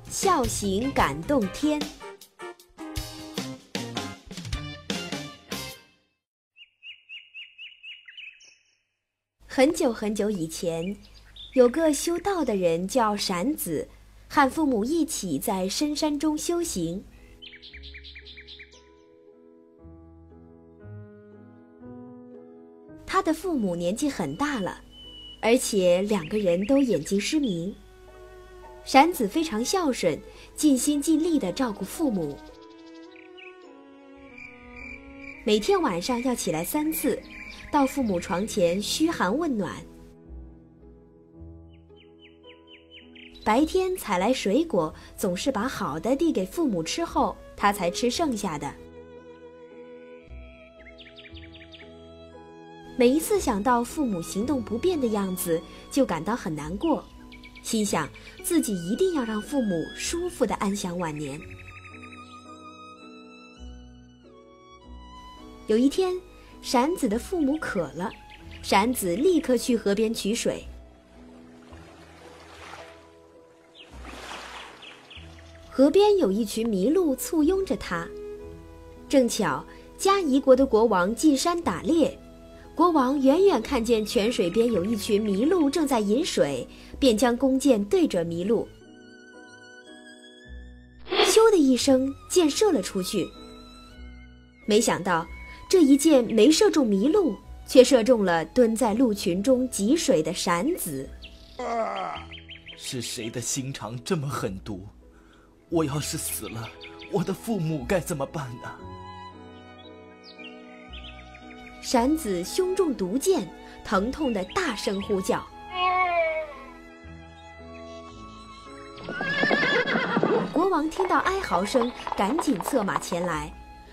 孝行感动天。很久很久以前，有个修道的人叫闪子，和父母一起在深山中修行。他的父母年纪很大了，而且两个人都眼睛失明。闪子非常孝顺，尽心尽力地照顾父母。每天晚上要起来3次，到父母床前嘘寒问暖。白天采来水果，总是把好的递给父母吃后，他才吃剩下的。每一次想到父母行动不便的样子，就感到很难过，心想自己一定要让父母舒服地安享晚年。有一天，闪子的父母渴了，闪子立刻去河边取水。河边有一群麋鹿簇拥着他，正巧迦夷国的国王进山打猎，国王远远看见泉水边有一群麋鹿正在饮水，便将弓箭对准麋鹿，咻的一声，箭射了出去。没想到这一箭没射中麋鹿，却射中了蹲在鹿群中汲水的闪子。 是谁的心肠这么狠毒？我要是死了，我的父母该怎么办呢？ 闪子胸中毒箭，疼痛地大声呼叫。国王听到哀嚎声，赶紧策马前来。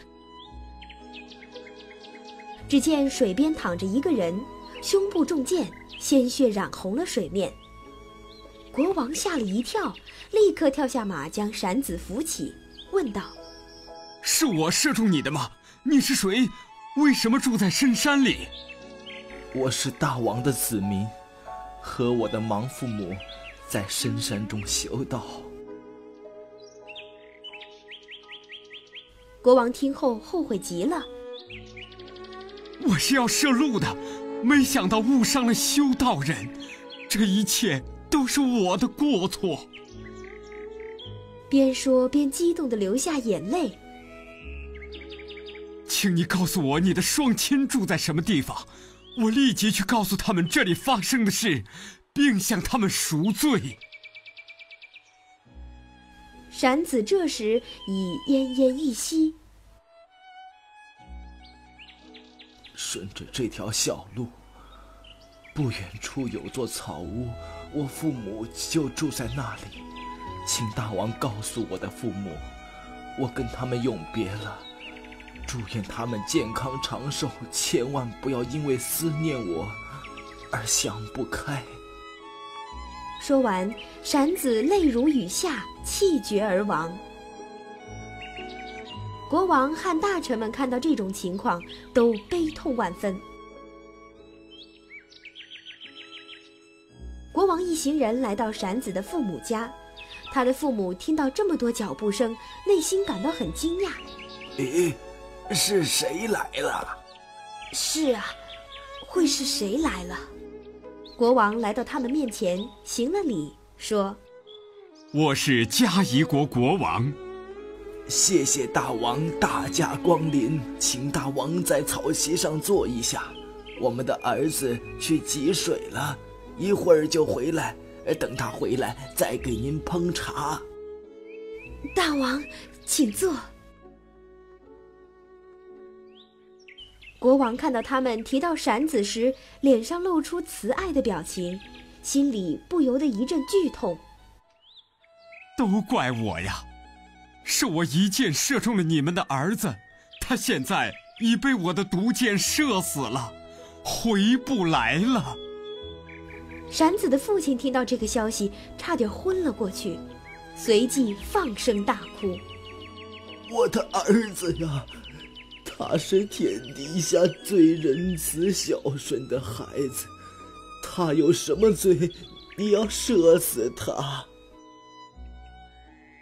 只见水边躺着一个人，胸部中箭，鲜血染红了水面。国王吓了一跳，立刻跳下马，将闪子扶起，问道： 是我射中你的吗？你是谁？为什么住在深山里？ 我是大王的子民，和我的亡父母在深山中修道。 国王听后后悔极了， 我是要射鹿的，没想到误伤了修道人，这一切都是我的过错。 边说边激动地流下眼泪。 请你告诉我你的双亲住在什么地方，我立即去告诉他们这里发生的事，并向他们赎罪。 闪子这时已奄奄一息。 顺着这条小路，不远处有座草屋，我父母就住在那里。请大王告诉我的父母，我跟他们永别了，祝愿他们健康长寿，千万不要因为思念我而想不开。 说完，闪子泪如雨下，气绝而亡。国王和大臣们看到这种情况，都悲痛万分。国王一行人来到闪子的父母家，他的父母听到这么多脚步声，内心感到很惊讶。 是谁来了？ 是啊，会是谁来了？国王来到他们面前，行了礼，说： 我是迦夷国国王。 谢谢大王大驾光临，请大王在草席上坐一下，我们的儿子去汲水了，一会儿就回来，等他回来再给您烹茶。 大王，请坐。国王看到他们提到闪子时，脸上露出慈爱的表情，心里不由得一阵剧痛。 都怪我呀，是我一箭射中了你们的儿子，他现在已被我的毒箭射死了，回不来了。 闪子的父亲听到这个消息，差点昏了过去，随即放声大哭。 我的儿子呀，他是天底下最仁慈孝顺的孩子，他有什么罪，你要射死他？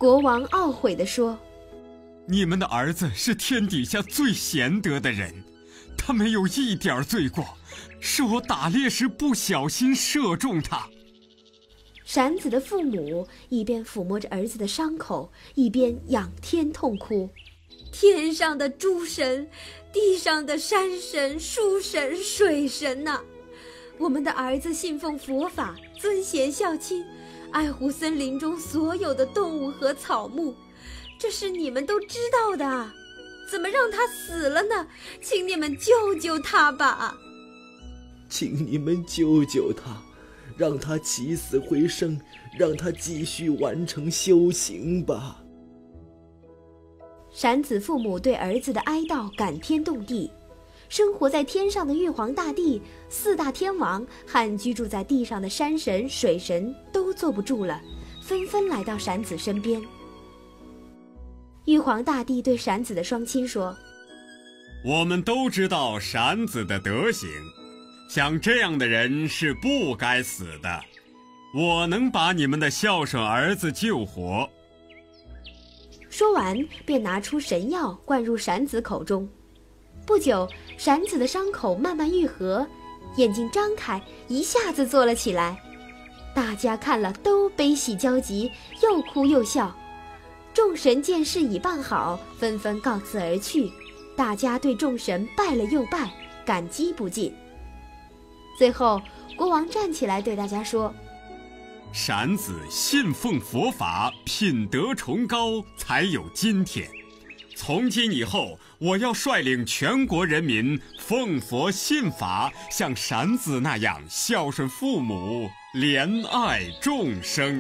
国王懊悔地说：“ 你们的儿子是天底下最贤德的人，他没有一点罪过，是我打猎时不小心射中他。” 闪子的父母一边抚摸着儿子的伤口，一边仰天痛哭：“天上的诸神，地上的山神、树神、水神呐！我们的儿子信奉佛法，尊贤孝亲，爱护森林中所有的动物和草木，这是你们都知道的啊！怎么让他死了呢？请你们救救他吧！” 请你们救救他，让他起死回生，让他继续完成修行吧。 闪子父母对儿子的哀悼感天动地，生活在天上的玉皇大帝、四大天王和居住在地上的山神、水神都坐不住了，纷纷来到闪子身边。玉皇大帝对闪子的双亲说：“ 我们都知道闪子的德行，像这样的人是不该死的，我能把你们的孝顺儿子救活。” 说完便拿出神药灌入闪子口中。不久，闪子的伤口慢慢愈合，眼睛张开，一下子坐了起来。大家看了都悲喜交集，又哭又笑。众神见事已办好，纷纷告辞而去。大家对众神拜了又拜，感激不尽。最后，国王站起来对大家说：“ 闪子信奉佛法，品德崇高，才有今天。从今以后，我要率领全国人民奉佛信法，像闪子那样孝顺父母，怜爱众生。”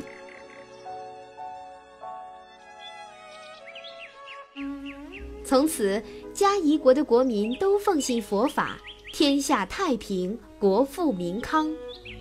从此，嘉夷国的国民都奉行佛法，天下太平，国富民康。